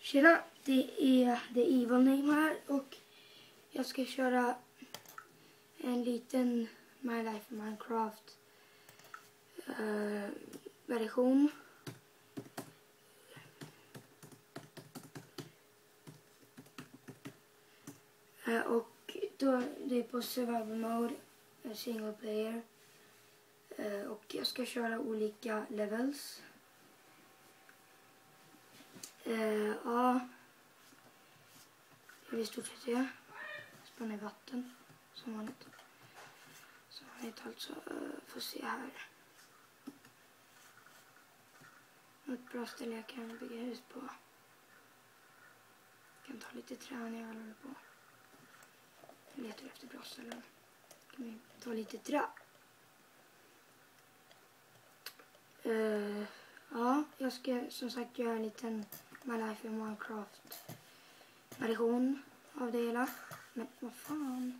Tjena, det är The Evil Name här och jag ska köra en liten My Life in Minecraft version. Och då det är på survival mode, single player. Och jag ska köra olika levels. Ja, det är i stort sett det. Spänna i vatten som vanligt. Som vanligt alltså. Får se här. Ett bra ställe jag kan bygga hus på. Jag kan ta lite trä när jag håller på. Jag letar efter bra ställen. Kan vi ta lite trä. Ja, jag ska som sagt göra en liten My Life in Minecraft version av det hela. Men vad fan.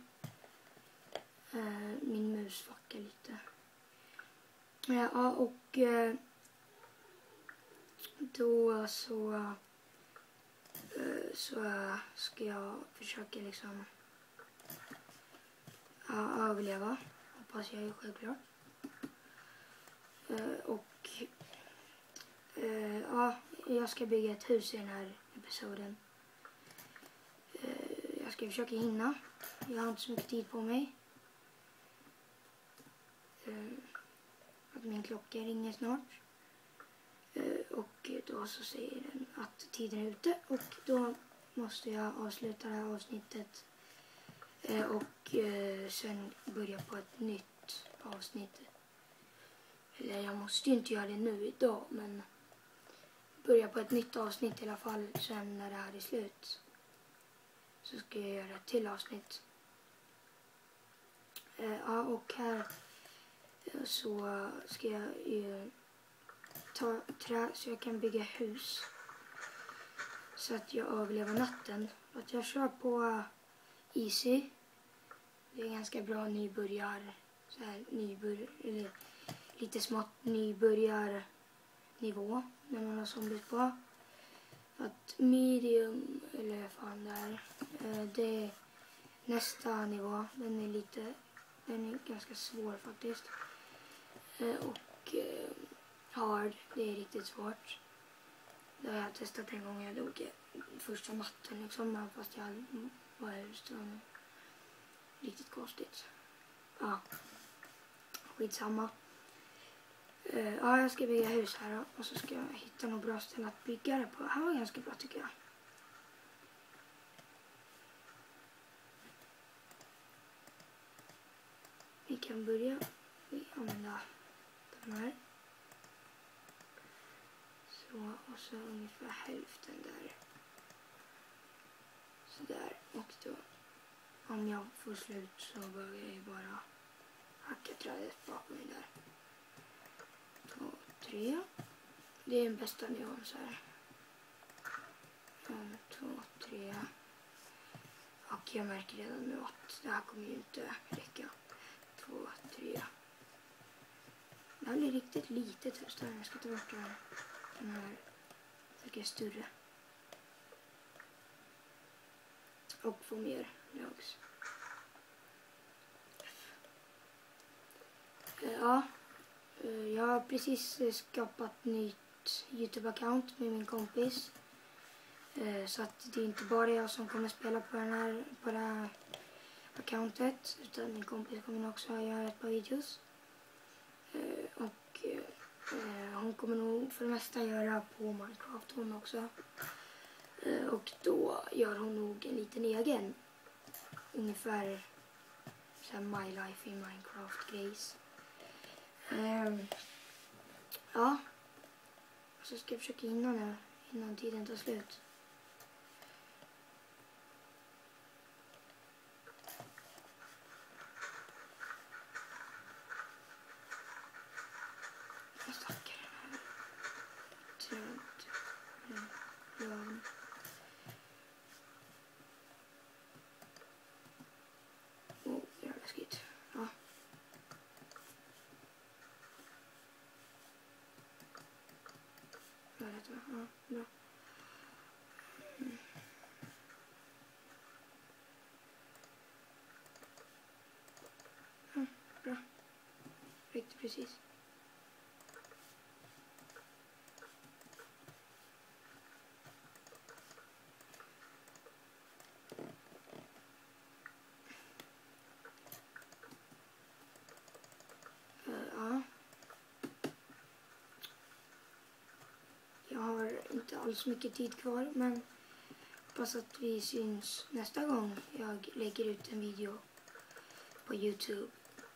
Min mus fuckar lite. Ja, och då så ska jag försöka liksom överleva. Hoppas jag är självklart. Och ja, jag ska bygga ett hus i den här episoden. Jag ska försöka hinna. Jag har inte så mycket tid på mig. Att min klocka ringer snart. Och då så säger den att tiden är ute. Och då måste jag avsluta det här avsnittet. Och sen börja på ett nytt avsnitt. Eller jag måste ju inte göra det nu idag, men börja på ett nytt avsnitt i alla fall sen när det här är slut. Så ska jag göra ett till avsnitt. Ja, och här så ska jag ju ta trä så jag kan bygga hus. Så att jag överlever natten. Att jag kör på easy. Det är ganska bra nybörjar. Så här eller lite smått nybörjarnivå när man har zombies på. Att medium eller fan där, det är nästa nivå. Den är ganska svår faktiskt. Och hard, det är riktigt svårt. Det har jag testat en gång. Jag dog första natten liksom, fast jag var just riktigt konstigt. Ja, skitsamma. Ja, jag ska bygga hus här då, och så ska jag hitta något bra ställe att bygga det på. Det här var ganska bra tycker jag. Vi kan börja använda de här. Så, och så ungefär hälften där. Så där, och då om jag får slut så börjar jag ju bara hacka trädet bakom mig där. 2, 3. Det är den bästa nivån så här. 1, 2, 3. Och jag märker redan nu att det här kommer ju inte räcka. 2, 3. Det här blir riktigt litet här. Så jag ska ta bort den här. Det är större. Och få mer logs. Ja. Jag har precis skapat nytt YouTube-account med min kompis. Så att det är inte bara jag som kommer spela på det här accountet. Utan min kompis kommer också göra ett par videos. Och hon kommer nog för det mesta göra på Minecraft hon också. Och då gör hon nog en liten egen. Ungefär så här My Life in Minecraft grejs. Ja. Så ska jag försöka hinna nu innan tiden tar slut. Jag stackar den här träd. Åh, det är läskigt. Ja. Ja, bra. precis. Ja. Jag har inte alls mycket tid kvar, men hoppas att vi syns nästa gång jag lägger ut en video på YouTube.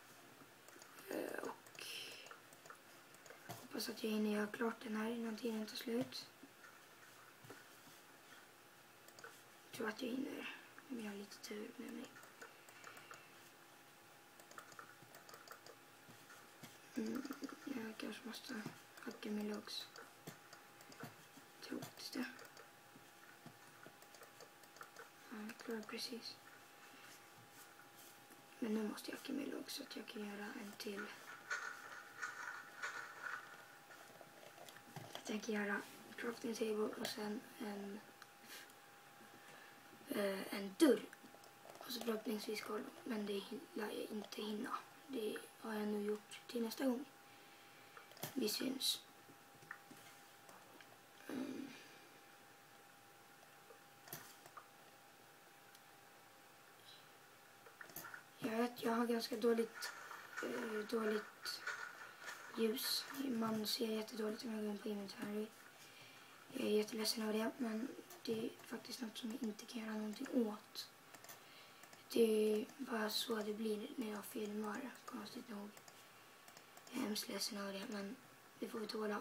Och hoppas att jag hinner göra klart den här innan tiden tar slut. Jag tror att jag hinner om jag har lite tur med mig. Jag kanske måste hacka min logs. Jag tror faktiskt det. Ja, jag klarar precis. Men nu måste jag hacka min logg så att jag kan göra en till. Jag kan göra crafting table och sen en dörr. Och så förhoppningsvis golv. Men det lär jag inte hinna. Det har jag nu gjort till nästa gång. Vi syns. Jag vet, jag har ganska dåligt ljus. Man ser jättedåligt om jag går in på inventory. Jag är jätteledsen över det, men det är faktiskt något som jag inte kan göra någonting åt. Det är bara så det blir när jag filmar, konstigt nog. Jag är hemskt ledsen över det, men det får vi tåla.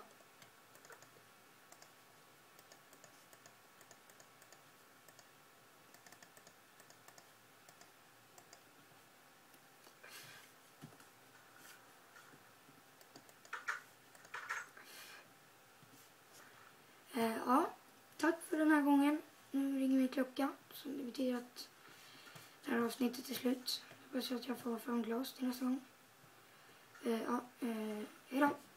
Ja, tack för den här gången. Nu ringer min klocka, så det betyder att det här avsnittet är slut. Jag hoppas att jag får fram glas till nästa gång. Hejdå!